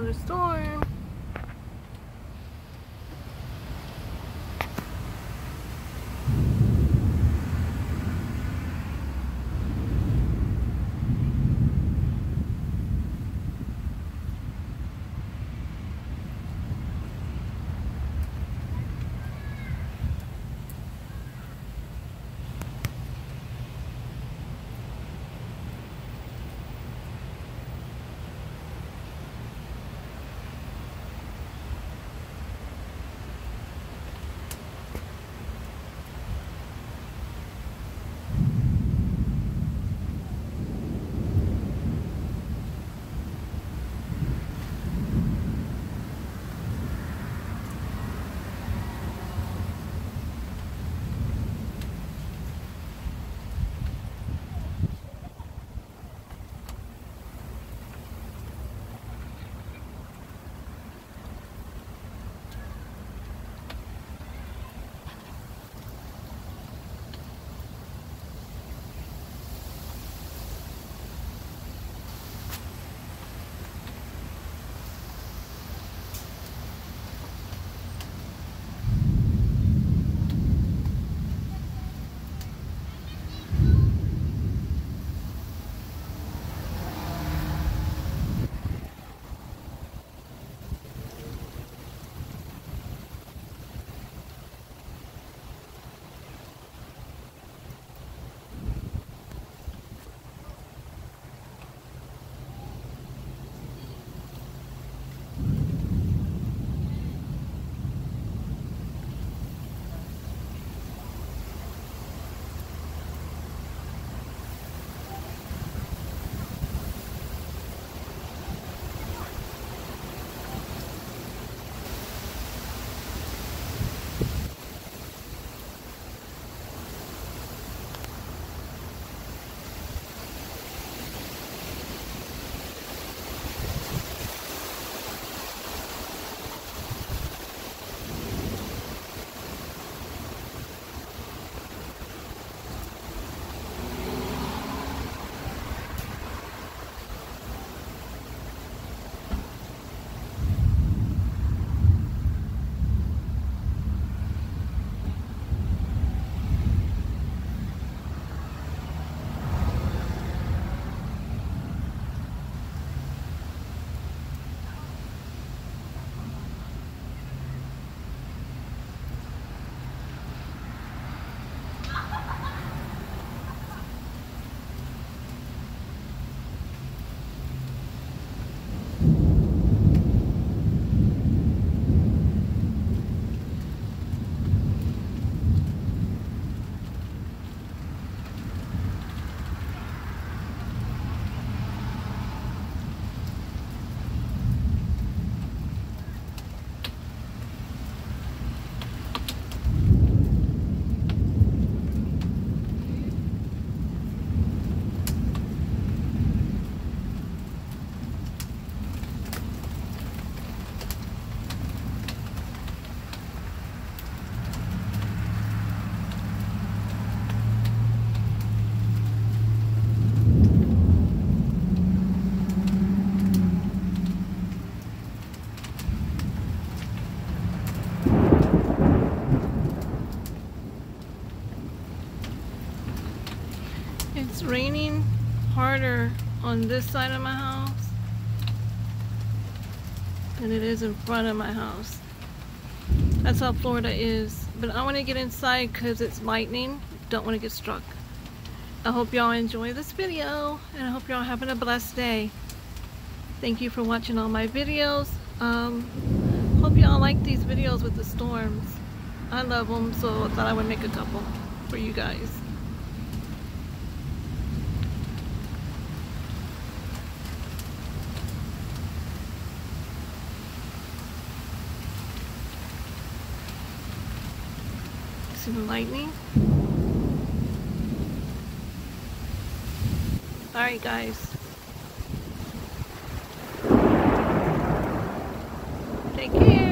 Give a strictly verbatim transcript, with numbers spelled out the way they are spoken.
another storm. It's raining harder on this side of my house than it is in front of my house. That's how Florida is. But I want to get inside because it's lightning. Don't want to get struck. I hope y'all enjoy this video, and I hope y'all having a blessed day. Thank you for watching all my videos. Um, hope y'all like these videos with the storms. I love them, so I thought I would make a couple for you guys. See the lightning? Alright guys. Take care.